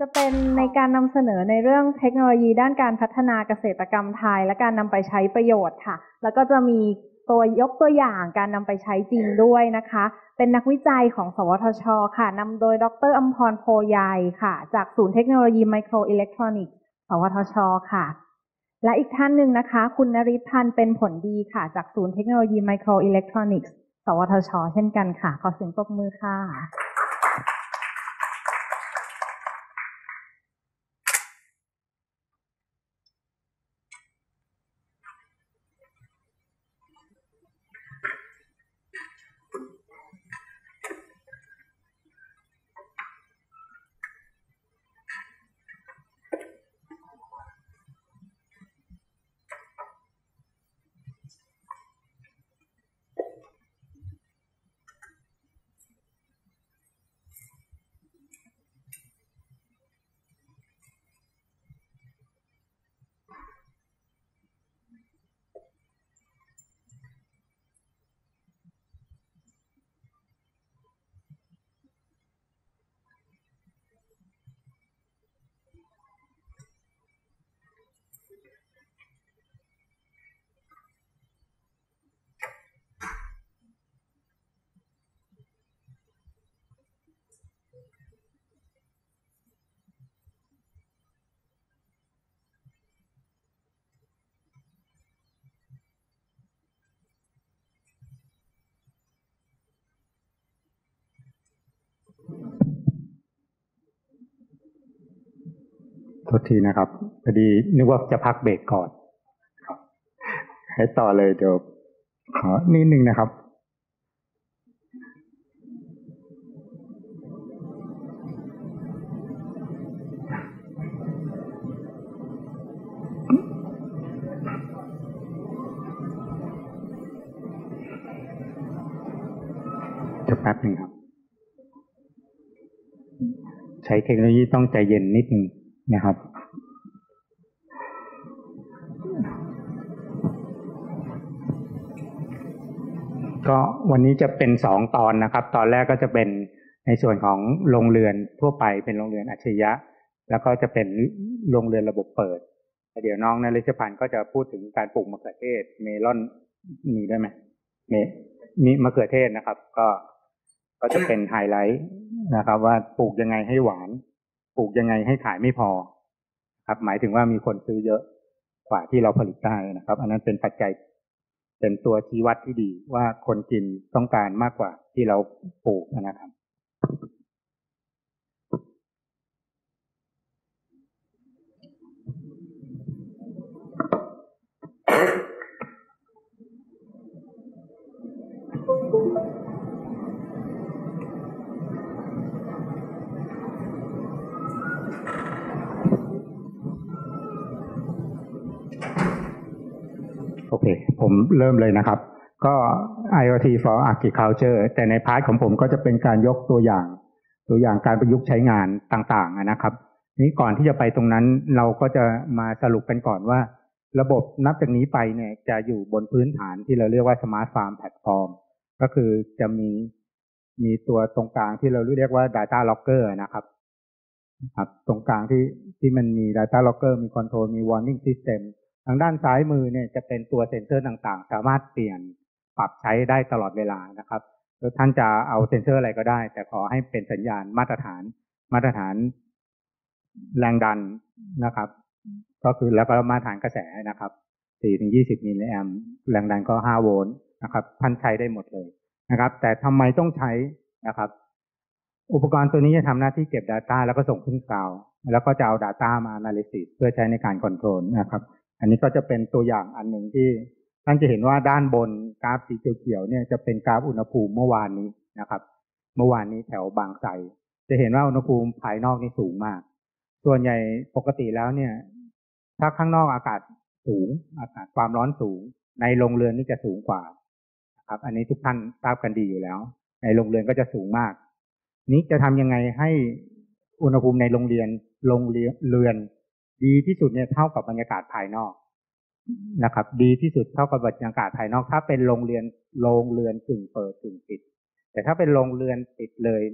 จะเป็นในการนำเสนอในเรื่องเทคโนโลยีด้านการพัฒนาเกษตรกรรมไทยและการนำไปใช้ประโยชน์ค่ะแล้วก็จะมียกตัวอย่างการนำไปใช้จริงด้วยนะคะเป็นนักวิจัยของสวทชค่ะนำโดยดร.อัมพร โพไยค่ะจากศูนย์เทคโนโลยีไมโครอิเล็กทรอนิกส์สวทชค่ะและอีกท่านหนึ่งนะคะคุณนฤทธิ์พันธ์เป็นผลดีค่ะจากศูนย์เทคโนโลยีไมโครอิเล็กทรอนิกส์สวทชเช่นกันค่ะขอเสียงปรบมือค่ะโทษทีนะครับพอดีนึกว่าจะพักเบรกก่อนให้ต่อเลยเดี๋ยวขอนิดนึงนะครับจะแป๊บนึงครับใช้เทคโนโลยีต้องใจเย็นนิดนึงนะครับก็วันนี้จะเป็น2 ตอนนะครับตอนแรกก็จะเป็นในส่วนของโรงเรือนทั่วไปเป็นโรงเรือนอัจฉริยะแล้วก็จะเป็นโรงเรือนระบบเปิดเดี๋ยวน้องนฤชพันธ์ก็จะพูดถึงการปลูกมะเขือเทศเมลอนมีได้ไหมมีมะเขือเทศนะครับก็จะเป็นไฮไลท์นะครับว่าปลูกยังไงให้หวานปลูกยังไงให้ขายไม่พอครับหมายถึงว่ามีคนซื้อเยอะกว่าที่เราผลิตได้นะครับอันนั้นเป็นปัจจัยเป็นตัวชี้วัดที่ดีว่าคนกินต้องการมากกว่าที่เราปลูกนะครับโอเคผมเริ่มเลยนะครับก็ IoT for Agriculture แต่ในพาร์ทของผมก็จะเป็นการยกตัวอย่างการประยุกต์ใช้งานต่างๆนะครับนี้ก่อนที่จะไปตรงนั้นเราก็จะมาสรุปกันก่อนว่าระบบนับจากนี้ไปเนี่ยจะอยู่บนพื้นฐานที่เราเรียกว่า Smart Farm Platform ก็คือจะมีตัวตรงกลางที่เราเรียกว่า Data Logger นะครับตรงกลางที่มันมี Data Logger มี Control มี Warning Systemทางด้านซ้ายมือเนี่ยจะเป็นตัวเซ็นเซอร์ต่างๆสามารถเปลี่ยนปรับใช้ได้ตลอดเวลานะครับแล้วท่านจะเอาเซ็นเซอร์อะไรก็ได้แต่ขอให้เป็นสัญญาณมาตรฐานแรงดันนะครับก็คือแล้วก็มาตรฐานกระแสนะครับ 4-20 มิลลิแอมป์แรงดันก็ 5 โวลต์นะครับท่านใช้ได้หมดเลยนะครับแต่ทำไมต้องใช้นะครับอุปกรณ์ตัวนี้จะทำหน้าที่เก็บ Data แล้วก็ส่งขึ้นคลาวด์แล้วก็จะเอา Data มา Analysis เพื่อใช้ในการคอนโทรลนะครับอันนี้ก็จะเป็นตัวอย่างอันหนึ่งที่ท่านจะเห็นว่าด้านบนกราฟสีเขียวๆเนี่ยจะเป็นกราฟอุณหภูมิเมื่อวานนี้นะครับเมื่อวานนี้แถวบางไทรจะเห็นว่าอุณหภูมิภายนอกนี่สูงมากส่วนใหญ่ปกติแล้วเนี่ยถ้าข้างนอกอากาศสูงอากาศความร้อนสูงในโรงเรือนนี่จะสูงกว่าครับอันนี้ทุกท่านทราบกันดีอยู่แล้วในโรงเรือนก็จะสูงมากนี้จะทำยังไงให้อุณหภูมิในโรงเรือนดีที่สุดเนี่ยเท่ากับบรรยากาศภายนอกนะครับดีที่สุดเท่ากับบรรยากาศภายนอกถ้าเป็นโรงเรือนกึ่งเปิดกึ่งปิดแต่ถ้าเป็นโรงเรือนปิดเลย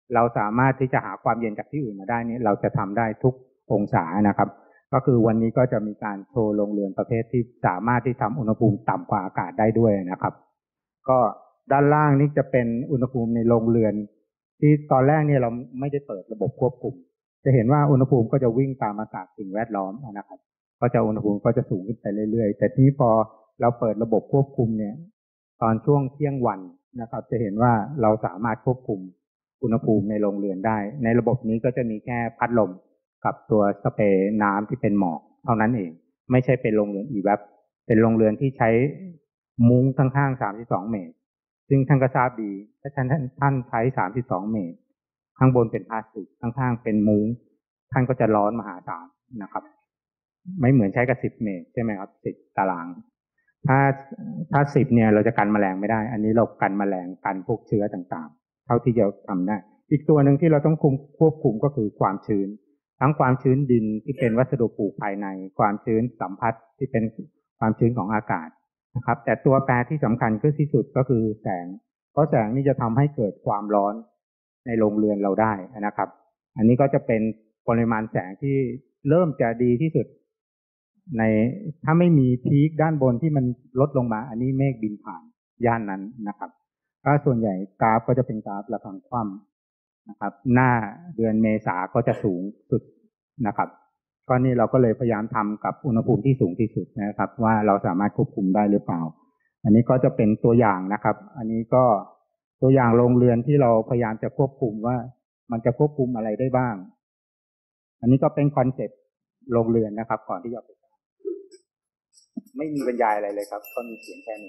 เราสามารถที่จะหาความเย็นจากที่อื่นมาได้นี่เราจะทำได้ทุกองศานะครับก็คือวันนี้ก็จะมีการโชว์โรงเรือนประเภทที่สามารถที่ทำอุณหภูมิต่ำกว่าอากาศได้ด้วยนะครับก็ด้านล่างนี่จะเป็นอุณหภูมิในโรงเรือนที่ตอนแรกเนี่ยเราไม่ได้เปิดระบบควบคุมจะเห็นว่าอุณหภูมิก็จะวิ่งตามอากาศสิ่งแวดล้อมนะครับก็จะอุณหภูมิก็จะสูงขึ้นไปเรื่อยๆแต่ทีนี้พอเราเปิดระบบควบคุมเนี่ยตอนช่วงเที่ยงวันนะครับจะเห็นว่าเราสามารถควบคุมอุณหภูมิในโรงเรือนได้ในระบบนี้ก็จะมีแค่พัดลมกับตัวสเปรย์น้ำที่เป็นหมอกเท่านั้นเองไม่ใช่เป็นโรงเรือน EVAP เป็นโรงเรือนที่ใช้มุ้งข้างๆ32 เมตรซึ่งท่านก็ทราบดีถ้าท่านใช้32 เมตรข้างบนเป็นพลาสติกข้างๆเป็นมุ้งท่านก็จะร้อนมหาศาลนะครับไม่เหมือนใช้กับ10 เมตรใช่ไหมครับ10 ตารางถ้า10เนี่ยเราจะกันแมลงไม่ได้อันนี้เรากันแมลงกันพวกเชื้อต่างๆเท่าที่จะทำได้อีกตัวหนึ่งที่เราต้องควบคุมก็คือความชื้นทั้งความชื้นดินที่เป็นวัสดุปลูกภายในความชื้นสัมผัสที่เป็นความชื้นของอากาศนะครับแต่ตัวแปรที่สำคัญก็ที่สุดก็คือแสงเพราะแสงนี่จะทำให้เกิดความร้อนในโรงเรือนเราได้นะครับอันนี้ก็จะเป็นปริมาณแสงที่เริ่มจะดีที่สุดในถ้าไม่มีพีคด้านบนที่มันลดลงมาอันนี้เมฆบินผ่านย่านนั้นนะครับก็ส่วนใหญ่กราฟก็จะเป็นกราฟระฆังคว่ำนะครับหน้าเดือนเมษาก็จะสูงสุดนะครับก็นี่เราก็เลยพยายามทำกับอุณหภูมิที่สูงที่สุดนะครับว่าเราสามารถควบคุมได้หรือเปล่าอันนี้ก็จะเป็นตัวอย่างนะครับอันนี้ก็ตัวอย่างโรงเรือนที่เราพยายามจะควบคุมว่ามันจะควบคุมอะไรได้บ้างอันนี้ก็เป็นคอนเซ็ปต์โรงเรือนนะครับก่อนที่จะไปไม่มีบรรยายอะไรเลยครับก็มีเสียงแค่นี้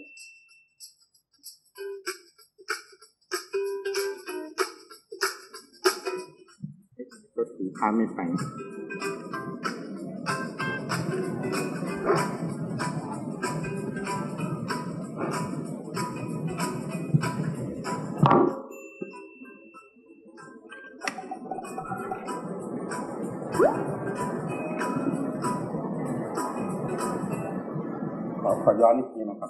รถสีข้ามไม่ไปขอย้อนอีกทีนะครับ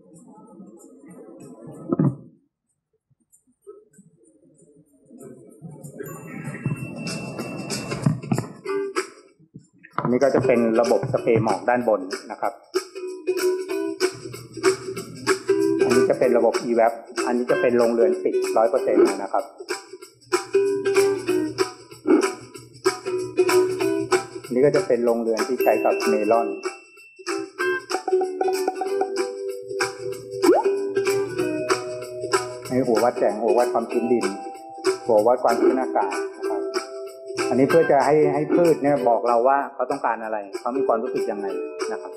อันนี้ก็จะเป็นระบบสเปรย์หมอกด้านบนนะครับอันนี้จะเป็นระบบ EVAP อันนี้จะเป็นโรงเรือนปิด 100% นะครับอันนี้ก็จะเป็นโรงเรือนที่ใช้กับเมลอนในหัววัดแสงหัววัดความชื้นดินหัววัดความชื้นอากาศนะครับอันนี้เพื่อจะให้พืชเนี่ยบอกเราว่าเขาต้องการอะไรเขามีความรู้สึกยังไงนะครับ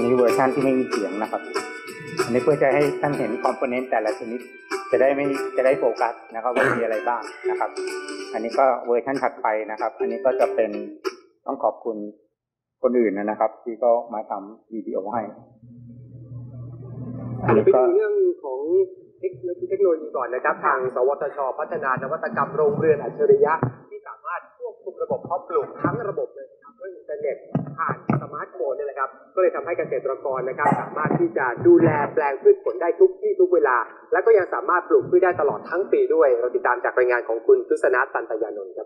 นี้เวอร์ชันที่ไม่มีเสียงนะครับอันนี้เพื่อจะให้ท่านเห็นคอมโพเนนต์แต่ละชนิดจะได้โฟกัสนะครับว่ามีอะไรบ้างนะครับ อันนี้ก็เวอร์ชันถัดไปนะครับ อันนี้ก็จะเป็นต้องขอบคุณคนอื่นนะครับ ที่ก็มาทำวิดีโอให้อันนี้ก็เรื่องของเทคโนโลยีก่อนนะครับทางสวทช.พัฒนานวัตกรรมโรงเรือนอัจฉริยะที่สามารถควบคุมระบบเพาะปลูกทั้งระบบเลยนะครับด้วยอินเทอร์เน็ตผ่านสมาร์ทโฟนนี่แหละครับก็เลยทำให้เกษตรกรนะครับสามารถที่จะดูแลแปลงพืชผลได้ทุกที่ทุกเวลาและก็ยังสามารถปลูกพืชได้ตลอดทั้งปีด้วยเราติดตามจากรายงานของคุณทุษณัฐ ตันตยานนท์ครับ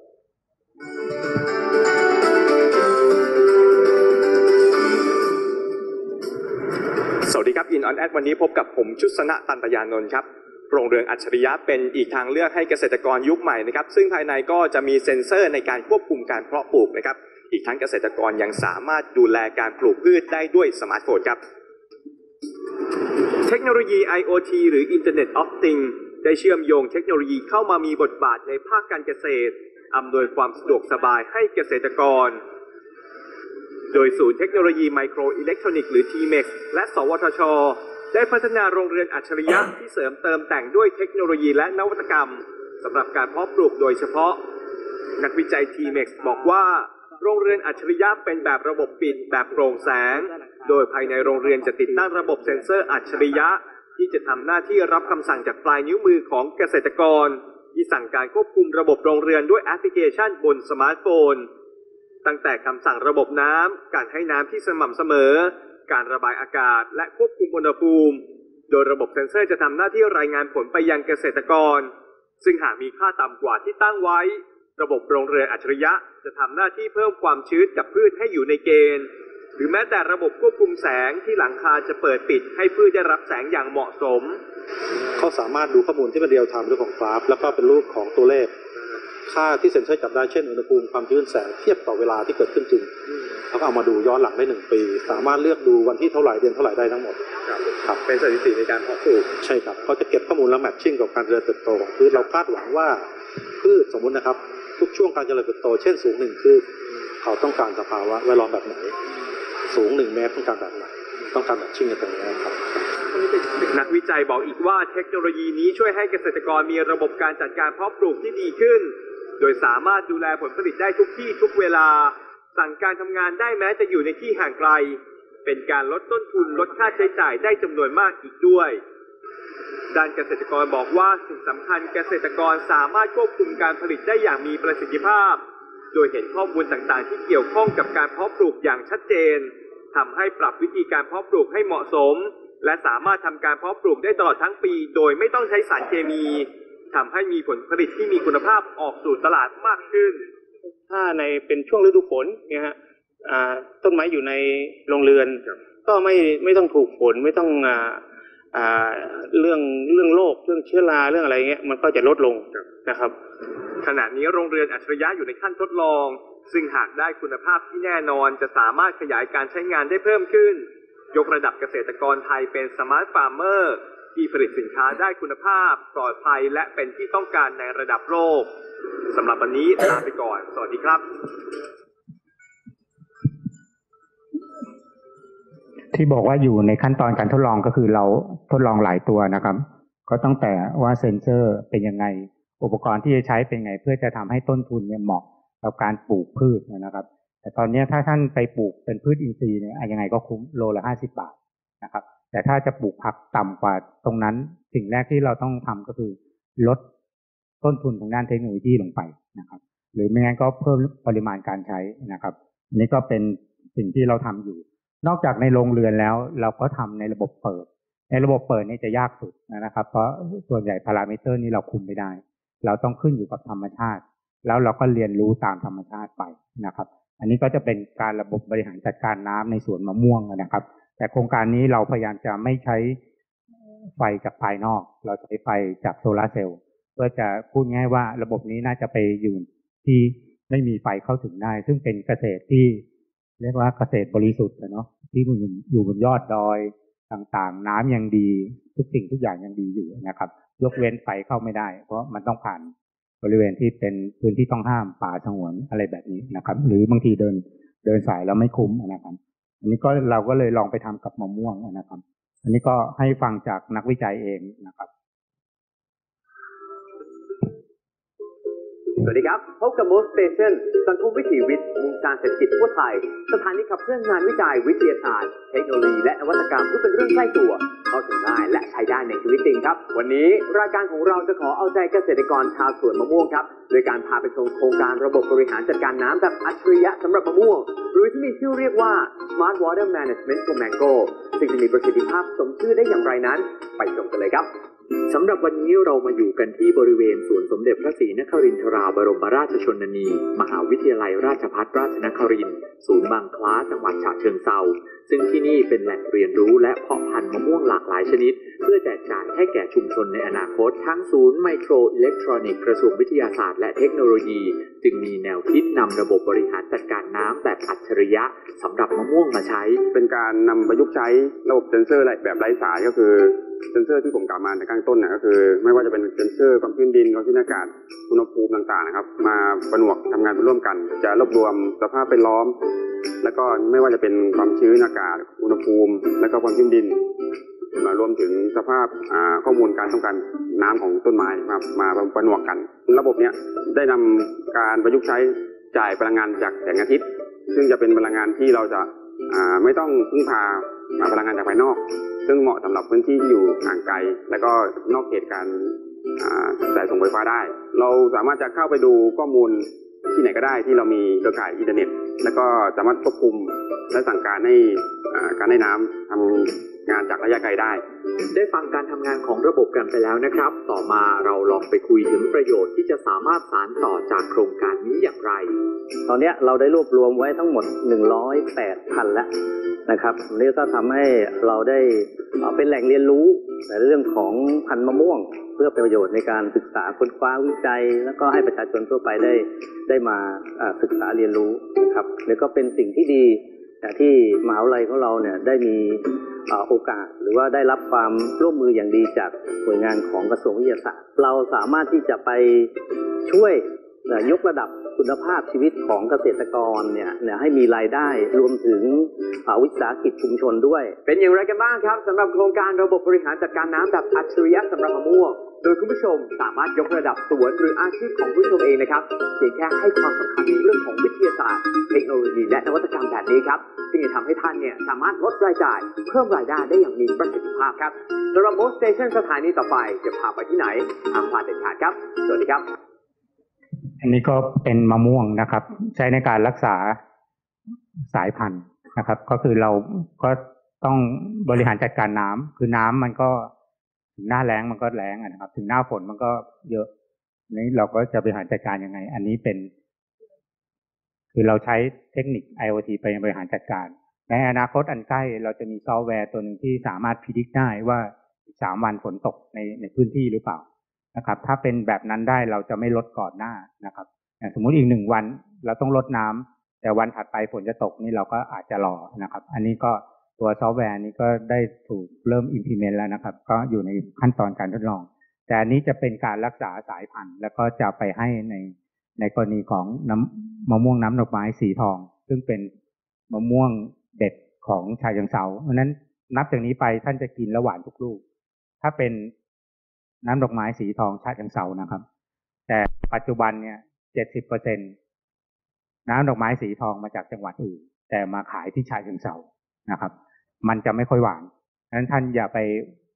สวัสดีครับ In On Ad วันนี้พบกับผมชุษณะ ตันตยานนท์ครับโรงเรือนอัจฉริยะเป็นอีกทางเลือกให้เกษตรกรยุคใหม่นะครับซึ่งภายในก็จะมีเซ็นเซอร์ในการควบคุมการเพาะปลูกนะครับอีกทั้งเกษตรกรยังสามารถดูแลการปลูกพืชได้ด้วยสมาร์ทโฟนครับเทคโนโลยี IoT หรือ Internet of Things ได้เชื่อมโยงเทคโนโลยีเข้ามามีบทบาทในภาคการเกษตรอำนวยความสะดวกสบายให้เกษตรกรโดยศูนย์เทคโนโลยีไมโครอิเล็กทรอนิกส์หรือ TMEC และสวทช.ได้พัฒนาโรงเรือนอัจฉริยะที่เสริมเติมแต่งด้วยเทคโนโลยีและนวัตกรรมสำหรับการเพาะปลูกโดยเฉพาะนักวิจัย TMEC บอกว่าโรงเรือนอัจฉริยะเป็นแบบระบบปิดแบบโปร่งแสงโดยภายในโรงเรือนจะติดตั้งระบบเซ็นเซอร์อัจฉริยะที่จะทำหน้าที่รับคำสั่งจากปลายนิ้วมือของเกษตรกรที่สั่งการควบคุมระบบโรงเรือนด้วยแอปพลิเคชันบนสมาร์ทโฟนตั้งแต่คำสั่งระบบน้ำการให้น้ำที่สม่ำเสมอการระบายอากาศและควบคุมอุณหภูมิโดยระบบเซ็นเซอร์จะทำหน้าที่รายงานผลไปยังเกษตรกรซึ่งหากมีค่าต่ำกว่าที่ตั้งไว้ระบบโรงเรือนอัจฉริยะจะทำหน้าที่เพิ่มความชื้นกับพืชให้อยู่ในเกณฑ์หรือแม้แต่ระบบควบคุมแสงที่หลังคาจะเปิดปิดให้พืชได้รับแสงอย่างเหมาะสมเขาสามารถดูข้อมูลที่เป็นเรียลไทม์ด้วยของกราฟแล้วก็เป็นรูปของตัวเลขค่าที่เซ็นเซอร์จับได้เช่นอุณหภูมิความชื้นแสงเทียบต่อเวลาที่เกิดขึ้นจริงแล้วก็เอามาดูย้อนหลังได้1 ปีสามารถเลือกดูวันที่เท่าไหร่เดือนเท่าไหร่ได้ทั้งหมดครับเป็นสถิติในการเพาะปลูกใช่ครับเขาจะเก็บข้อมูลแล้วแมทชิ่งกับการเจริญเติบโตของพืชเราคาดหวังว่าพืชสมมุตินะครับทุกช่วงการเจริญเติบโตเช่นสูง1 คืบเขาต้องการสภาวะแวดล้อมแบบไหนสูง1 เมตรต้องการแบบไหนต้องการแมทชิ่งกันตรงนี้ครับนักวิจัยบอกอีกว่าเทคโนโลยีนี้ช่วยให้เกษตรกรมีระบบการจัดการเพาะปลูกที่ดีขึ้นโดยสามารถดูแลผลผลิตได้ทุกที่ทุกเวลาสั่งการทำงานได้แม้จะอยู่ในที่ห่างไกลเป็นการลดต้นทุนลดค่าใช้จ่ายได้จำนวนมากอีกด้วยด้านเกษตรกรบอกว่าสิ่งสำคัญเกษตรกรสามารถควบคุมการผลิตได้อย่างมีประสิทธิภาพโดยเห็นข้อมูลต่างๆที่เกี่ยวข้องกับการเพาะปลูกอย่างชัดเจนทำให้ปรับวิธีการเพาะปลูกให้เหมาะสมและสามารถทำการเพาะปลูกได้ตลอดทั้งปีโดยไม่ต้องใช้สารเคมีทำให้มีผลผลิตที่มีคุณภาพออกสู่ตลาดมากขึ้นถ้าในเป็นช่วงฤดูฝนเนี่ยฮะต้นไม้อยู่ในโรงเรือนก็ไม่ต้องถูกฝนไม่ต้องเรื่องโรคเรื่องเชื้อราเรื่องอะไรเงี้ยมันก็จะลดลงนะครับขณะนี้โรงเรือนอัจฉริยะอยู่ในขั้นทดลองซึ่งหากได้คุณภาพที่แน่นอนจะสามารถขยายการใช้งานได้เพิ่มขึ้นยกระดับเกษตรกรไทยเป็นสมาร์ทฟาร์มเมอร์ที่ผลิตสินค้าได้คุณภาพปลอดภัยและเป็นที่ต้องการในระดับโลกสำหรับวันนี้ลาไปก่อนสวัสดีครับที่บอกว่าอยู่ในขั้นตอนการทดลองก็คือเราทดลองหลายตัวนะครับก็ตั้งแต่ว่าเซ็นเซอร์เป็นยังไงอุปกรณ์ที่จะใช้เป็นไงเพื่อจะทำให้ต้นทุนเนี่ยเหมาะกับการปลูกพืชนะครับแต่ตอนนี้ถ้าท่านไปปลูกเป็นพืชอินทรีย์เนี่ยยังไงก็คุ้มโลละ50 บาทนะครับแต่ถ้าจะปลูกผักต่ำกว่าตรงนั้นสิ่งแรกที่เราต้องทำก็คือลดต้นทุนทางด้านเทคโนโลยีลงไปนะครับหรือไม่งั้นก็เพิ่มปริมาณการใช้นะครับนี่ก็เป็นสิ่งที่เราทำอยู่นอกจากในโรงเรือนแล้วเราก็ทำในระบบเปิดในระบบเปิดนี่จะยากสุดนะครับเพราะส่วนใหญ่พารามิเตอร์นี้เราคุมไม่ได้เราต้องขึ้นอยู่กับธรรมชาติแล้วเราก็เรียนรู้ตามธรรมชาติไปนะครับอันนี้ก็จะเป็นการระบบบริหารจัดการน้ำในสวนมะม่วงนะครับแต่โครงการนี้เราพยายามจะไม่ใช้ไฟจากภายนอกเราจะใช้ไฟจากโซลาร์เซลล์เพื่อจะพูดง่ายว่าระบบนี้น่าจะไปอยู่ที่ไม่มีไฟเข้าถึงได้ซึ่งเป็นเกษตรที่เรียกว่าเกษตรบริสุทธิ์เนาะที่อยู่บนยอดดอยต่างๆน้ำยังดีทุกสิ่งทุกอย่างยังดีอยู่นะครับยกเว้นไฟเข้าไม่ได้เพราะมันต้องผ่านบริเวณที่เป็นพื้นที่ต้องห้ามป่าสงวนอะไรแบบนี้นะครับหรือบางทีเดินสายแล้วไม่คุ้มนะครับอันนี้ก็เราก็เลยลองไปทำกับมะม่วงนะครับ อันนี้ก็ให้ฟังจากนักวิจัยเองนะครับสวัสดีครับพบกับ Most Station สังคมวิถีวิทย์วงการเศรษฐกิจทั่วไทยสถานีขับเคลื่อนงานวิจัยวิทยาศาสตร์เทคโนโลยีและนวัตกรรมที่เป็นเรื่องใกล้ตัวเข้าถึงได้และใช้ได้ในชีวิตจริงครับวันนี้รายการของเราจะขอเอาใจเกษตรกรชาวสวนมะม่วงครับโดยการพาไปชมโครงการระบบบริหารจัดการน้ำแบบอัจฉริยะสำหรับมะม่วงหรือที่มีชื่อเรียกว่า Smart Water Management for Mango ซึ่งจะมีประสิทธิภาพสมชื่อได้อย่างไรนั้นไปชมกันเลยครับสำหรับวันนี้เรามาอยู่กันที่บริเวณสวนสมเด็จพระศรีนครินทราบรมราชชนนี มหาวิทยาลัยราชภัฏราชนครินทร์ศูนย์บางคล้าจังหวัดฉะเชิงเทราซึ่งที่นี่เป็นแหล่งเรียนรู้และเพาะพันธุ์มะม่วงหลากหลายชนิดเพื่อแจกจ่ายให้แก่ชุมชนในอนาคตทั้งศูนย์ไมโครอิเล็กทรอนิกส์กระทรวงวิทยาศาสตร์และเทคโนโลยีจึงมีแนวคิดนำระบบบริหารจัดการน้ำแบบอัจฉริยะสำหรับมะม่วงมาใช้เป็นการนำประยุกต์ใช้ระบบเซ็นเซอร์แบบไร้สายก็คือเซ็นเซอร์ที่ผมกล่าวมาในข้างต้นก็คือไม่ว่าจะเป็นเซ็นเซอร์ความชื้นดินความชื้นอากาศอุณหภูมิต่างๆนะครับมาประนวกทำงานร่วมกันจะรวบรวมสภาพเป็นล้อมแล้วก็ไม่ว่าจะเป็นความชื้นอากาศอุณหภูมิแล้วก็ความชื้นดินมารวมถึงสภาพข้อมูลการต้องการน้ำของต้นไม้มาประนวกกันระบบนี้ได้นำการประยุกต์ใช้จ่ายพลังงานจากแสงอาทิตย์ซึ่งจะเป็นพลังงานที่เราจะไม่ต้องพึ่งพาพลังงานจากภายนอกซึ่งเหมาะสำหรับพื้นที่ที่อยู่ห่างไกลและก็นอกเขตการสายส่งไฟฟ้าได้เราสามารถจะเข้าไปดูข้อมูลที่ไหนก็ได้ที่เรามีเครือข่ายอินเทอร์เน็ตแล้วก็สามารถควบคุมและสั่งการให้น้ำทำงานจากระยะไกลได้ฟังการทำงานของระบบกันไปแล้วนะครับต่อมาเราลองไปคุยถึงประโยชน์ที่จะสามารถสานต่อจากโครงการนี้อย่างไรตอนนี้เราได้รวบรวมไว้ทั้งหมด108พันแล้วนะครับนี่ก็ทำให้เราได้เป็นแหล่งเรียนรู้ในเรื่องของพันธุ์มะม่วงเพื่อเป็นประโยชน์ในการศึกษาค้นคว้าวิจัยแล้วก็ให้ประชาชนทั่วไปได้มาศึกษาเรียนรู้นะครับแล้วก็เป็นสิ่งที่ดีที่มหาวิทยาลัยของเราเนี่ยได้มีโอกาสหรือว่าได้รับความร่วมมืออย่างดีจากหน่วยงานของกระทรวงวิทยาศาสตร์เราสามารถที่จะไปช่วยยกระดับคุณภาพชีวิตของเกษตรกรเนี่ยให้มีรายได้รวมถึงวิสาหกิจชุมชนด้วยเป็นอย่างไรกันบ้างครับสำหรับโครงการระบบบริหารจัดการน้ำแบบอัจฉริยะสำหรับมะม่วงโดยคุณผู้ชมสามารถยกระดับสวนหรืออาชีพของผู้ชมเองนะครับเพียงแค่ให้ความสำคัญในเรื่องของวิทยาศาสตร์เทคโนโลยีและนวัตกรรมแบบนี้ครับซึ่งจะทำให้ท่านเนี่ยสามารถลดรายจ่ายเพิ่มรายได้ได้อย่างมีประสิทธิภาพครับสำหรับ Most Station สถานีต่อไปจะพาไปที่ไหนห้ามพลาดเด็ดขาดครับสวัสดีครับอันนี้ก็เป็นมะม่วงนะครับใช้ในการรักษาสายพันธุ์นะครับก็คือเราก็ต้องบริหารจัดการน้ำคือน้ำมันก็ถึงหน้าแล้งมันก็แล้งนะครับถึงหน้าฝนมันก็เยอะนี้เราก็จะบริหารจัดการยังไงอันนี้เป็นคือเราใช้เทคนิค IoT ไปบริหารจัดการในอนาคตอันใกล้เราจะมีซอฟต์แวร์ตัวหนึ่งที่สามารถพิจิตรได้ว่า3 วันฝนตกในพื้นที่หรือเปล่านะครับถ้าเป็นแบบนั้นได้เราจะไม่ลดก่อนหน้านะครับสมมุติอีก1 วันเราต้องลดน้ำแต่วันถัดไปฝนจะตกนี่เราก็อาจจะรอนะครับอันนี้ก็ตัวซอฟต์แวร์นี้ก็ได้ถูกเริ่ม implement แล้วนะครับก็อยู่ในขั้นตอนการทดลองแต่อันนี้จะเป็นการรักษาสายพันธุ์แล้วก็จะไปให้ในกรณีของมะม่วงน้ำดอกไม้สีทองซึ่งเป็นมะม่วงเด็ดของฉะเชิงเทราเพราะนั้นนับจากนี้ไปท่านจะกินและหวานทุกลูกถ้าเป็นน้ำดอกไม้สีทองฉะเชิงเทรานะครับแต่ปัจจุบันเนี่ย 70% น้ำดอกไม้สีทองมาจากจังหวัดอื่นแต่มาขายที่ฉะเชิงเทรานะครับมันจะไม่ค่อยหวานดังนั้นท่านอย่าไป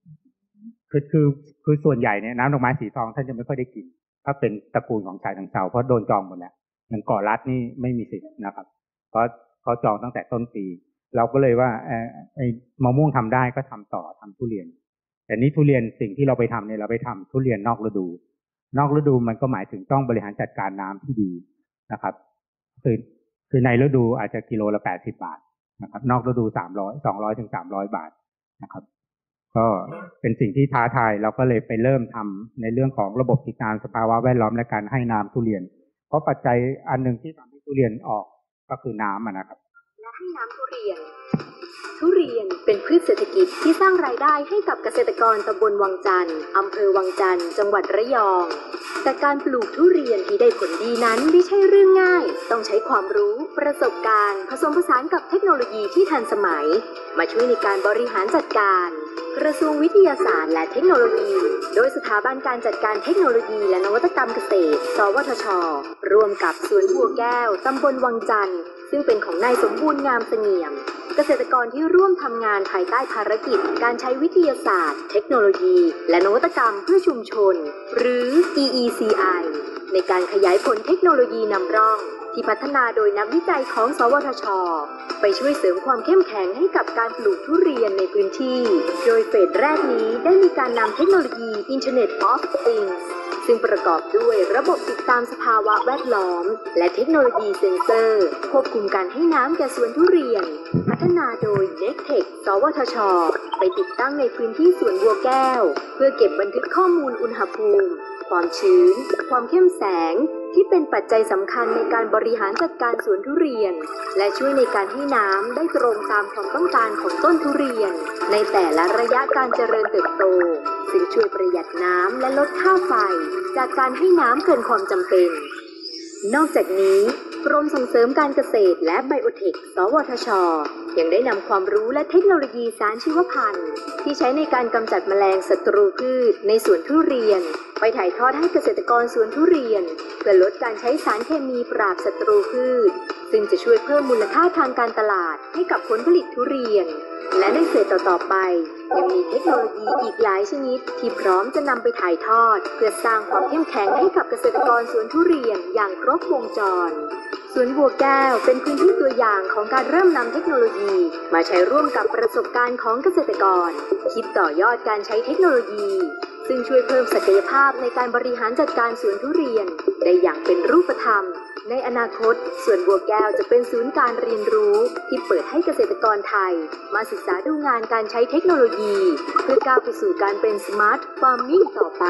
คือส่วนใหญ่เนี่ยน้ำดอกไม้สีทองท่านจะไม่ค่อยได้กินถ้าเป็นตระกูลของฉะเชิงเทราเพราะโดนจองหมดแล้วอย่างเกาะลัดนี่ไม่มีสิทธิ์นะครับเพราะเขาจองตั้งแต่ต้นปีเราก็เลยว่าไอ้มะม่วงทำได้ก็ทำต่อทำทุเรียนแต่นี้ทุเรียนสิ่งที่เราไปทำเนี่ยเราไปทำทุเรียนนอกฤดูมันก็หมายถึงต้องบริหารจัดการน้ำที่ดีนะครับคือในฤดูอาจจะกิโลละ80 บาทนะครับนอกฤดู200 ถึง 300 บาทนะครับก็เป็นสิ่งที่ท้าทายเราก็เลยไปเริ่มทำในเรื่องของระบบติดตามสภาวะแวดล้อมและการให้น้ำทุเรียนเพราะปัจจัยอันหนึ่งที่ทำให้ทุเรียนออกก็คือน้ำนะครับและให้น้ำทุเรียนทุเรียนเป็นพืชเศรษฐกิจที่สร้างรายได้ให้กับเกษตรกรตำบลวังจันทร์อำเภอวังจันทร์จังหวัดระยองแต่การปลูกทุเรียนที่ได้ผลดีนั้นไม่ใช่เรื่องง่ายต้องใช้ความรู้ประสบการณ์ผสมผสานกับเทคโนโลยีที่ทันสมัยมาช่วยในการบริหารจัดการกระทรวงวิทยาศาสตร์และเทคโนโลยีโดยสถาบันการจัดการเทคโนโลยีและนวัตกรรมเกษตรสวทช.ร่วมกับสวนบัวแก้วตำบลวังจันทร์ซึ่งเป็นของนายสมบูรณ์งามเสงี่ยมเกษตรกรที่ร่วมทำงานภายใต้ภารกิจการใช้วิทยาศาสตร์เทคโนโลยีและนวัตกรรมเพื่อชุมชนหรือ EECI ในการขยายผลเทคโนโลยีนำร่องที่พัฒนาโดยนักวิจัยของสวทช.ไปช่วยเสริมความเข้มแข็งให้กับการปลูกทุเรียนในพื้นที่โดยเฟสแรกนี้ได้มีการนำเทคโนโลยี Internet of Things ซึ่งประกอบด้วยระบบติดตามสภาวะแวดล้อมและเทคโนโลยีเซ็นเซอร์ควบคุมการให้น้ำแก่สวนทุเรียนพัฒนาโดย Nectech สวทช.ไปติดตั้งในพื้นที่สวนบัวแก้วเพื่อเก็บบันทึกข้อมูลอุณหภูมิความชื้นความเข้มแสงที่เป็นปัจจัยสำคัญในการบริหารจัดการสวนทุเรียนและช่วยในการให้น้ำได้ตรงตามความต้องการของต้นทุเรียนในแต่ละระยะการเจริญเติบโตซึ่งช่วยประหยัดน้ำและลดค่าไฟจากการให้น้ำเกินความจำเป็นนอกจากนี้กรมส่งเสริมการเกษตรและไบโอเทคสวทช.ยังได้นำความรู้และเทคโนโลยีสารชีวพันธุ์ที่ใช้ในการกำจัดแมลงศัตรูพืชในสวนทุเรียนไปถ่ายทอดให้เกษตรกรสวนทุเรียนเพื่อลดการใช้สารเคมีปราบศัตรูพืชซึ่งจะช่วยเพิ่มมูลค่าทางการตลาดให้กับผลผลิตทุเรียนและในเฟสต่อๆไปยังมีเทคโนโลยีอีกหลายชนิดที่พร้อมจะนำไปถ่ายทอดเพื่อสร้างความเข้มแข็งให้กับเกษตรกรสวนทุเรียนอย่างครบวงจรสวนบัวแก้วเป็นพื้นที่ตัวอย่างของการเริ่มนำเทคโนโลยีมาใช้ร่วมกับประสบการณ์ของเกษตรกรคิดต่อยอดการใช้เทคโนโลยีซึ่งช่วยเพิ่มศักยภาพในการบริหารจัดการสวนทุเรียนได้อย่างเป็นรูปธรรมในอนาคตสวนบัวแก้วจะเป็นศูนย์การเรียนรู้ที่เปิดให้เกษตรกรไทยมาศึกษาดูงานการใช้เทคโนโลยีเพื่อก้าวไปสู่การเป็นสมาร์ทฟาร์มมิ่งต่อไป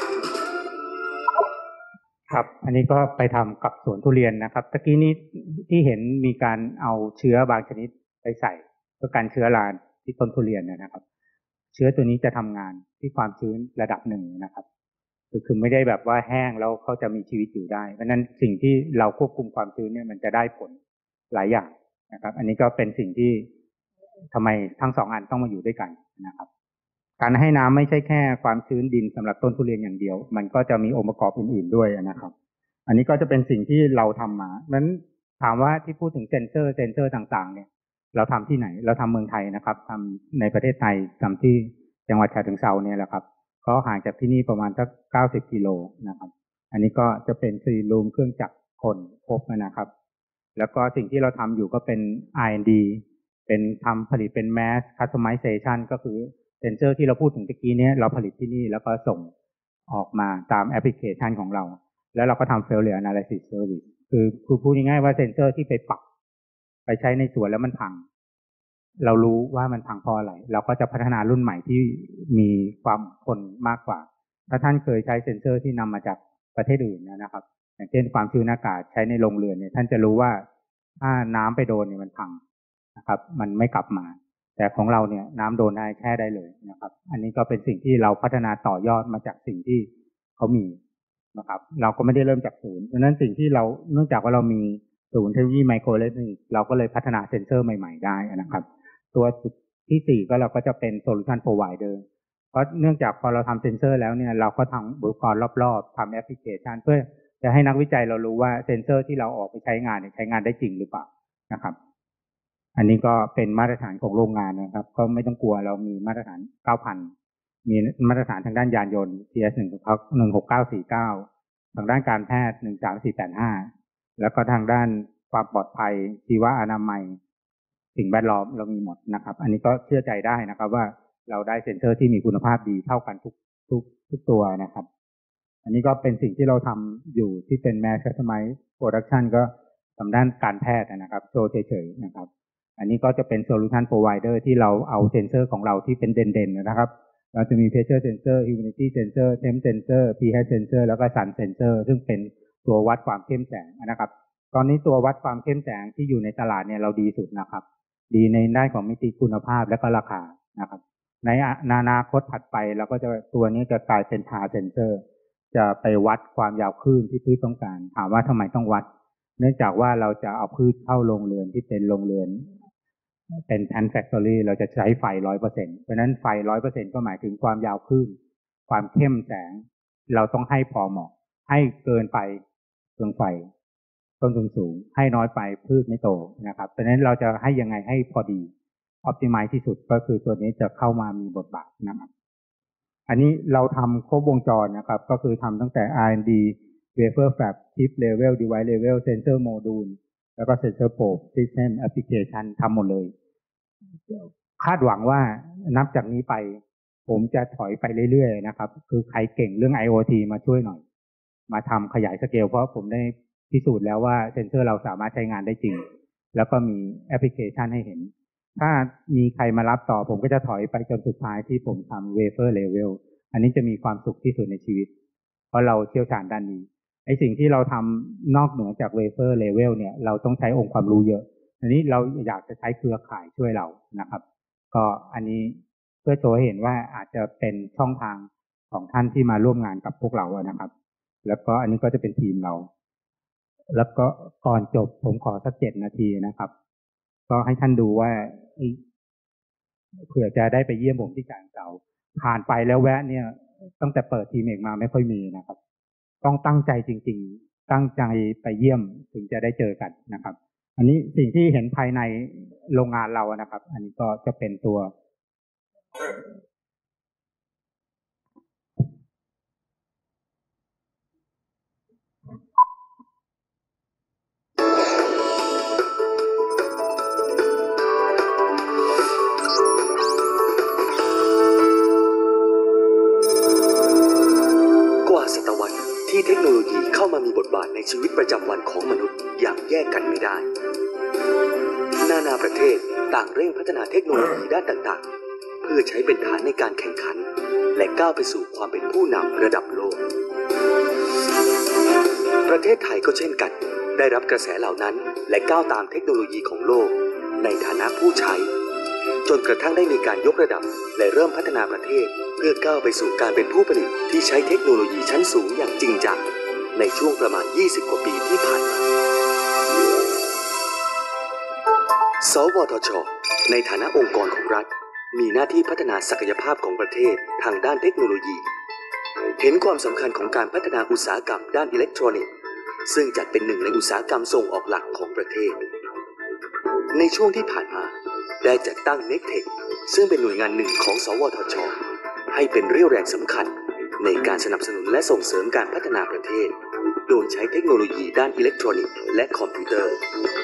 ครับอันนี้ก็ไปทำกับสวนทุเรียนนะครับตะกี้นี้ที่เห็นมีการเอาเชื้อบางชนิดไปใส่เพื่อกันเชื้อราที่ต้นทุเรียนนะครับเชื้อตัวนี้จะทำงานที่ความชื้นระดับหนึ่งนะครับคือไม่ได้แบบว่าแห้งแล้วเขาจะมีชีวิตอยู่ได้เพราะนั้นสิ่งที่เราควบคุมความชื้นเนี่ยมันจะได้ผลหลายอย่างนะครับอันนี้ก็เป็นสิ่งที่ทำไมทั้งสองอันต้องมาอยู่ด้วยกันนะครับการให้น้ำไม่ใช่แค่ความชื้นดินสำหรับต้นทุเรียนอย่างเดียวมันก็จะมีองค์ประกอบอื่นๆด้วยนะครับอันนี้ก็จะเป็นสิ่งที่เราทำมานั้นถามว่าที่พูดถึงเซ็นเซอร์ต่างๆเนี่ยเราทำที่ไหนเราทำเมืองไทยนะครับทำในประเทศไทยทำที่จังหวัดฉะเชิงเทราเนี่ยแหละครับก็ห่างจากที่นี่ประมาณสัก90 กิโลนะครับอันนี้ก็จะเป็นคลีนรูมเครื่องจักรคนครบนะครับแล้วก็สิ่งที่เราทำอยู่ก็เป็น R&D เป็นทำผลิตเป็น Mass Customization ก็คือเซนเซอร์ที่เราพูดถึงตะกี้นี้เราผลิตที่นี่แล้วก็ส่งออกมาตามแอปพลิเคชันของเราแล้วเราก็ทำ Failure Analysis Service คือพูดง่ายๆว่าเซนเซอร์ที่ไปปักไปใช้ในสวนแล้วมันพังเรารู้ว่ามันพังเพราะอะไรเราก็จะพัฒนารุ่นใหม่ที่มีความทนมากกว่าถ้าท่านเคยใช้เซนเซอร์ที่นำมาจากประเทศอื่นนะครับอย่างเช่นความชื้นอากาศใช้ในโรงเรือนเนี่ยท่านจะรู้ว่าถ้าน้ำไปโดนเนี่ยมันพังนะครับมันไม่กลับมาแต่ของเราเนี่ยน้ำโดนได้แช่ได้เลยนะครับอันนี้ก็เป็นสิ่งที่เราพัฒนาต่อยอดมาจากสิ่งที่เขามีนะครับเราก็ไม่ได้เริ่มจากศูนย์เพราะนั้นสิ่งที่เราเนื่องจากว่าเรามีศูนย์เทคโนโลยีไมโครอิเล็กทรอนิกส์เราก็เลยพัฒนาเซ็นเซอร์ใหม่ๆได้นะครับตัวที่4ก็เราก็จะเป็นโซลูชันโปรไวเดอร์เพราะเนื่องจากพอเราทำเซ็นเซอร์แล้วเนี่ยเราก็ทำอุปกรณ์รอบๆทำแอปพลิเคชันเพื่อจะให้นักวิจัยเรารู้ว่าเซ็นเซอร์ที่เราออกไปใช้งานเนี่ยใช้งานได้จริงหรือเปล่านะครับอันนี้ก็เป็นมาตรฐานของโรงงานนะครับก็ไม่ต้องกลัวเรามีมาตรฐาน 9,000 มีมาตรฐานทางด้านยานยนต์ TS 16949ทางด้านการแพทย์13485แล้วก็ทางด้านความปลอดภัยชีวอนามัยสิ่งแวดล้อมเรามีหมดนะครับอันนี้ก็เชื่อใจได้นะครับว่าเราได้เซ็นเซอร์ที่มีคุณภาพดีเท่ากันทุกตัวนะครับอันนี้ก็เป็นสิ่งที่เราทำอยู่ที่เป็น Mass Customize Production ก็ทางด้านการแพทย์นะครับโชว์เฉยๆนะครับอันนี้ก็จะเป็น Solution Provider ที่เราเอาเซ็นเซอร์ของเราที่เป็นเด่นๆนะครับเราจะมี Pressure Sensor Humidity Sensor Temp Sensor pH Sensor แล้วก็ Sun Sensor ซึ่งเป็นตัววัดความเข้มแสงนะครับตอนนี้ตัววัดความเข้มแสงที่อยู่ในตลาดเนี่ยเราดีสุดนะครับดีในด้านของมิติคุณภาพและก็ราคานะครับในอนาคตถัดไปเราก็จะตัวนี้จะกลายเป็นทาเซนเซอร์จะไปวัดความยาวคลื่นที่พืชต้องการถามว่าทำไมต้องวัดเนื่องจากว่าเราจะเอาพืชเข้าโรงเรือนที่เป็นโรงเรือนเป็นแพนแฟคทอรี่เราจะใช้ไฟ 100% เพราะนั้นไฟ 100% ก็หมายถึงความยาวคลื่นความเข้มแสงเราต้องให้พอเหมาะให้เกินไปเปลืองไฟต้นทุนสูงให้น้อยไปพืชไม่โตนะครับเพราะนั้นเราจะให้ยังไงให้พอดีoptimize ที่สุดก็คือตัวนี้จะเข้ามามีบทบาทนะครับอันนี้เราทำครบวงจรนะครับก็คือทำตั้งแต่ R&D wafer fab chip level device level sensor module แล้วก็ sensor probe system application ทำหมดเลยคาดหวังว่านับจากนี้ไปผมจะถอยไปเรื่อยๆนะครับคือใครเก่งเรื่อง IoT มาช่วยหน่อยมาทำขยายสเกลเพราะผมได้พิสูจน์แล้วว่าเซนเซอร์เราสามารถใช้งานได้จริงแล้วก็มีแอปพลิเคชันให้เห็นถ้ามีใครมารับต่อผมก็จะถอยไปจนสุดท้ายที่ผมทำ wafer level อันนี้จะมีความสุขที่สุดในชีวิตเพราะเราเชี่ยวชาญด้านนี้ไอ้สิ่งที่เราทำนอกเหนือจาก wafer level เนี่ยเราต้องใช้องค์ความรู้เยอะอันนี้เราอยากจะใช้เครือข่ายช่วยเรานะครับก็อันนี้เพื่อโชว์ให้เห็นว่าอาจจะเป็นช่องทางของท่านที่มาร่วมงานกับพวกเรานะครับแล้วก็อันนี้ก็จะเป็นทีมเราแล้วก็ก่อนจบผมขอสัก7 นาทีนะครับก็ให้ท่านดูว่าเผื่อจะได้ไปเยี่ยมผมที่ฉะเชิงเทราผ่านไปแล้วแวะเนี่ยตั้งแต่เปิดทีมเอกมาไม่ค่อยมีนะครับต้องตั้งใจจริงๆตั้งใจไปเยี่ยมถึงจะได้เจอกันนะครับอันนี้สิ่งที่เห็นภายในโรงงานเรานะครับอันนี้ก็จะเป็นตัวศตวรรษที่เทคโนโลยีเข้ามามีบทบาทในชีวิตประจำวันของมนุษย์อย่างแยกกันไม่ได้นานาประเทศต่างเร่งพัฒนาเทคโนโลยีด้านต่างๆเพื่อใช้เป็นฐานในการแข่งขันและก้าวไปสู่ความเป็นผู้นำระดับโลกประเทศไทยก็เช่นกันได้รับกระแสเหล่านั้นและก้าวตามเทคโนโลยีของโลกในฐานะผู้ใช้จนกระทั่งได้มีการยกระดับและเริ่มพัฒนาประเทศเพื่อก้าวไปสู่การเป็นผู้ผลิตที่ใช้เทคโนโลยีชั้นสูงอย่างจริงจังในช่วงประมาณ20 กว่าปีที่ผ่านมาสวทช.ในฐานะองค์กรของรัฐมีหน้าที่พัฒนาศักยภาพของประเทศทางด้านเทคโนโลยีเห็นความสำคัญของการพัฒนาอุตสาหกรรมด้านอิเล็กทรอนิกส์ซึ่งจัดเป็นหนึ่งในอุตสาหกรรมส่งออกหลักของประเทศในช่วงที่ผ่านมาได้จัดตั้ง NECTEC ซึ่งเป็นหน่วยงานหนึ่งของสวทช.ให้เป็นเรี่ยวแรงสำคัญในการสนับสนุนและส่งเสริมการพัฒนาประเทศโดยใช้เทคโนโลยีด้านอิเล็กทรอนิกส์และคอมพิวเตอร์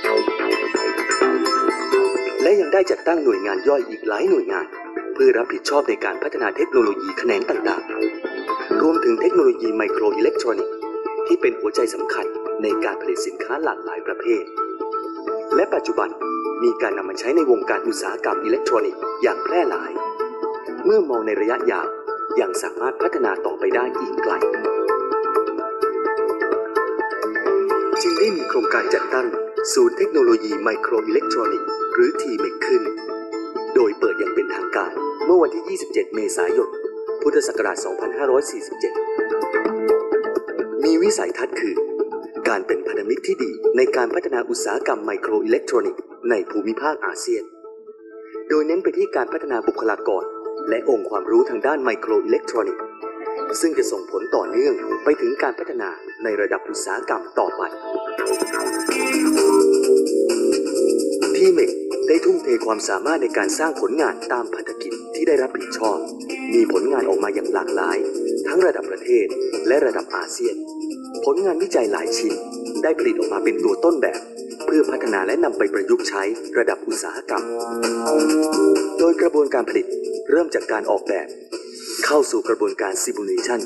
และยังได้จัดตั้งหน่วยงานย่อยอีกหลายหน่วยงานเพื่อรับผิดชอบในการพัฒนาเทคโนโลยีแขนงต่างๆรวมถึงเทคโนโลยีไมโครอิเล็กทรอนิกส์ที่เป็นหัวใจสำคัญในการผลิตสินค้าหลากหลายประเภทและปัจจุบันมีการนำมาใช้ในวงการอุตสาหกรรมอิเล็กทรอนิกส์อย่างแพร่หลายเมื่อมองในระยะยาวยังสามารถพัฒนาต่อไปได้อีกไกลจึงได้มีโครงการจัดตั้งศูนย์เทคโนโลยีไมโครอิเล็กทรอนิกส์หรือ TMEC ขึ้นโดยเปิดอย่างเป็นทางการเมื่อวันที่ 27 เมษายน พุทธศักราช 2547 มีวิสัยทัศน์คือการเป็นพันธมิตรที่ดีในการพัฒนาอุตสาหกรรมไมโครอิเล็กทรอนิกส์ในภูมิภาคอาเซียนโดยเน้นไปที่การพัฒนาบุคลากรและองค์ความรู้ทางด้านไมโครอิเล็กทรอนิกส์ซึ่งจะส่งผลต่อเนื่องไปถึงการพัฒนาในระดับอุตสาหกรรมต่อไปTMEC ได้ทุ่มเทความสามารถในการสร้างผลงานตามภารกิจที่ได้รับผิดชอบมีผลงานออกมาอย่างหลากหลายทั้งระดับประเทศและระดับอาเซียนผลงานวิจัยหลายชิ้นได้ผลิตออกมาเป็นตัวต้นแบบเพื่อพัฒนาและนำไปประยุกต์ใช้ระดับอุตสาหกรรมโดยกระบวนการผลิตเริ่มจากการออกแบบเข้าสู่กระบวนการ Simulation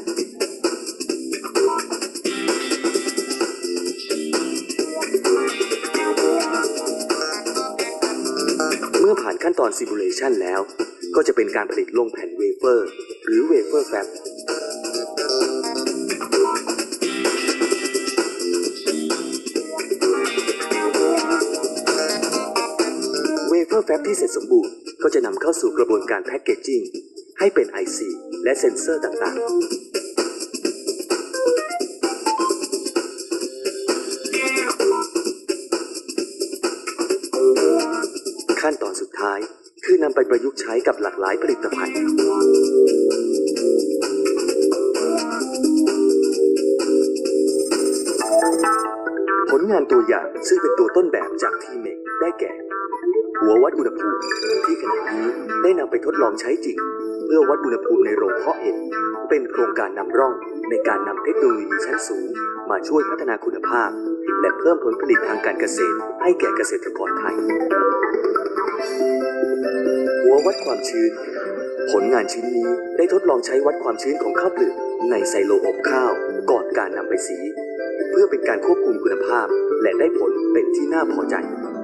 เมื่อผ่านขั้นตอน Simulation แล้วก็จะเป็นการผลิตลงแผ่นเวเฟอร์หรือ Wafer Fabเว Wafer Fab ที่เสร็จสมบูรณ์ก็จะนำเข้าสู่กระบวนการแพ็กเกจจิ้งให้เป็น IC และเซ็นเซอร์ต่างๆขั้นตอนสุดท้ายคือนำไปประยุกต์ใช้กับหลากหลายผลิตภัณฑ์ผลงานตัวอย่างซึ่งเป็นตัวต้นแบบจากทีเมกได้แก่หัววัดอุณหภูมิที่ขณะนี้ได้นำไปทดลองใช้จริงเพื่อวัดอุณหภูมิในโรงเพาะเห็ดเป็นโครงการนำร่องในการนำเทคโนโลยีชั้นสูงมาช่วยพัฒนาคุณภาพและเพิ่มผลผลิตทางการเกษตรให้แก่เกษตรกรไทยหัววัดความชื้นผลงานชิ้นนี้ได้ทดลองใช้วัดความชื้นของข้าวเปลือกในไซโลอบข้าวก่อนการนำไปสีเพื่อเป็นการควบคุมคุณภาพและได้ผลเป็นที่น่าพอใจ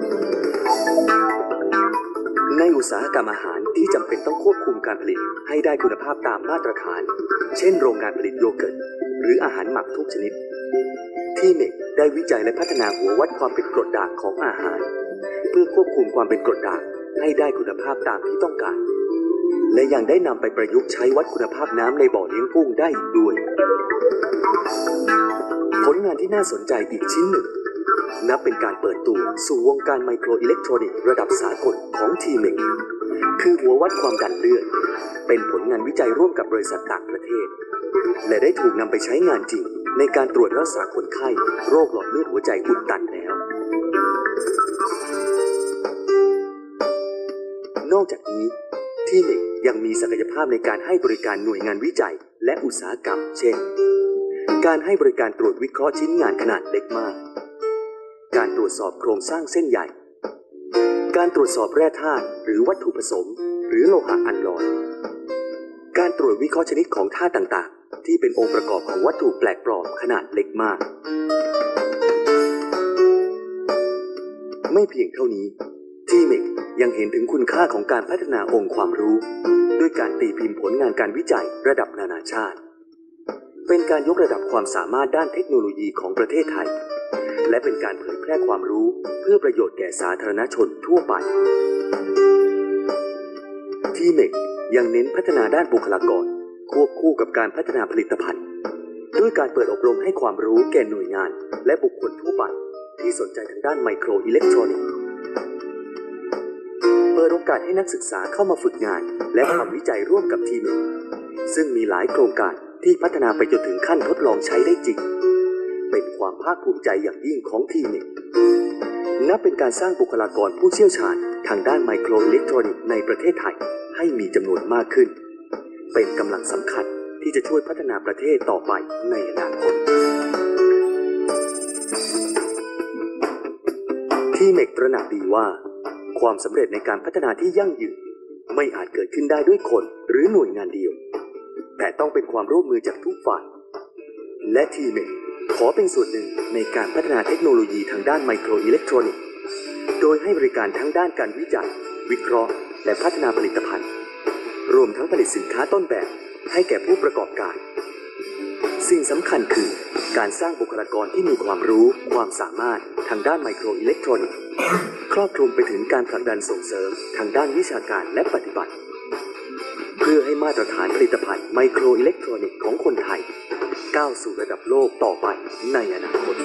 ในอุตสาหกรรมอาหารที่จำเป็นต้องควบคุมการผลิตให้ได้คุณภาพตามมาตรฐานเช่นโรงงานผลิตโยเกิร์ตหรืออาหารหมักทุกชนิดที่เมกได้วิจัยและพัฒนาหัววัดความเป็นกรดด่างของอาหารเพื่อควบคุมความเป็นกรดด่างให้ได้คุณภาพตามที่ต้องการและยังได้นำไปประยุกต์ใช้วัดคุณภาพน้ำในบ่อเลี้ยงกุ้งได้อีกด้วยผลงานที่น่าสนใจอีกชิ้นหนึ่งนับเป็นการเปิดตัวสู่วงการไมโครอิเล็กทรอนิกส์ระดับสากลของทีเมกคือหัววัดความดันเลือดเป็นผลงานวิจัยร่วมกับบริษัทต่างประเทศและได้ถูกนำไปใช้งานจริงในการตรวจรักษาคนไข้โรคหลอดเลือดหัวใจอุดตันแล้วนอกจากนี้ทีเมกยังมีศักยภาพในการให้บริการหน่วยงานวิจัยและอุตสาหกรรมเช่นการให้บริการตรวจวิเคราะห์ชิ้นงานขนาดเล็กมากการตรวจสอบโครงสร้างเส้นใหญ่การตรวจสอบแร่ธาตุหรือวัตถุผสมหรือโลหะอัลลอยการตรวจวิเคราะห์ชนิดของธาตุต่างๆที่เป็นองค์ประกอบของวัตถุแปลกปลอมขนาดเล็กมากไม่เพียงเท่านี้ทีเมกยังเห็นถึงคุณค่าของการพัฒนาองค์ความรู้ด้วยการตีพิมพ์ผลงานการวิจัยระดับนานาชาติเป็นการยกระดับความสามารถด้านเทคโนโลยีของประเทศไทยและเป็นการเผยแพร่ความรู้เพื่อประโยชน์แก่สาธารณชนทั่วไปทีเมกยังเน้นพัฒนาด้านบุคลากรควบคู่กับการพัฒนาผลิตภัณฑ์ด้วยการเปิดอบรมให้ความรู้แก่หน่วยงานและบุคคลทั่วไปที่สนใจทางด้านไมโครอิเล็กทรอนิกส์เปิดโอกาสให้นักศึกษาเข้ามาฝึกงานและทำวิจัยร่วมกับทีเมกซึ่งมีหลายโครงการที่พัฒนาไปจนถึงขั้นทดลองใช้ได้จริงเป็นความภาคภูมิใจอย่างยิ่งของทีมนี้นับเป็นการสร้างบุคลากรผู้เชี่ยวชาญทางด้านไมโครอิเล็กทรอนิกส์ในประเทศไทยให้มีจำนวนมากขึ้นเป็นกำลังสำคัญที่จะช่วยพัฒนาประเทศต่อไปในอนาคตทีเมกตระหนักดีว่าความสำเร็จในการพัฒนาที่ยั่งยืนไม่อาจเกิดขึ้นได้ด้วยคนหรือหน่วยงานเดียวแต่ต้องเป็นความร่วมมือจากทุกฝ่ายและทีเมกขอเป็นส่วนหนึ่งในการพัฒนาเทคโนโลยีทางด้านไมโครอิเล็กทรอนิกส์โดยให้บริการทั้งด้านการวิจัยวิเคราะห์และพัฒนาผลิตภัณฑ์รวมทั้งผลิตสินค้าต้นแบบให้แก่ผู้ประกอบการสิ่งสำคัญคือการสร้างบุคลากรที่มีความรู้ความสามารถทางด้านไมโครอิเล็กทรอนิกส์ครอบคลุมไปถึงการผลักดันส่งเสริมทางด้านวิชาการและปฏิบัติเพื่อให้มาตรฐานผลิตภัณฑ์ไมโครอิเล็กทรอนิกส์ของคนไทยก้าวสู่ระดับโลกต่อไปในอนาคต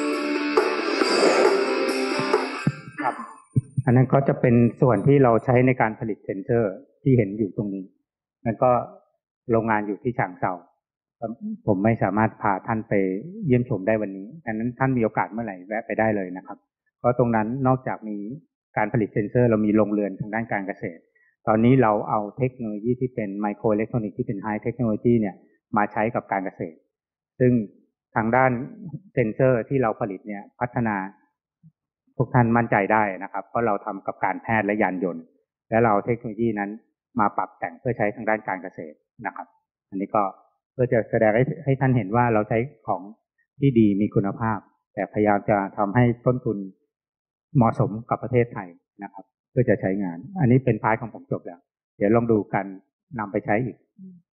ครับอันนั้นก็จะเป็นส่วนที่เราใช้ในการผลิตเซนเซอร์ที่เห็นอยู่ตรงนี้แล้วก็โรงงานอยู่ที่ฉางเทราผมไม่สามารถพาท่านไปเยี่ยมชมได้วันนี้ดังนั้นท่านมีโอกาสเมื่อไหร่แวะไปได้เลยนะครับเพราะตรงนั้นนอกจากมีการผลิตเซนเซอร์เรามีโรงเรือนทางด้านการเกษตรตอนนี้เราเอาเทคโนโลยีที่เป็นไมโครอิเล็กทรอนิกส์ที่เป็นไฮเทคโนโลยีเนี่ยมาใช้กับการเกษตรซึ่งทางด้านเซนเซอร์ที่เราผลิตเนี่ยพัฒนาทุกท่านมั่นใจได้นะครับเพราะเราทำกับการแพทย์และยานยนต์และเราเทคโนโลยีนั้นมาปรับแต่งเพื่อใช้ทางด้านการเกษตรนะครับอันนี้ก็เพื่อจะแสดงให้ท่านเห็นว่าเราใช้ของที่ดีมีคุณภาพแต่พยายามจะทำให้ต้นทุนเหมาะสมกับประเทศไทยนะครับเพื่อจะใช้งานอันนี้เป็นพาร์ทของผมจบแล้วเดี๋ยวลองดูกันนำไปใช้อีก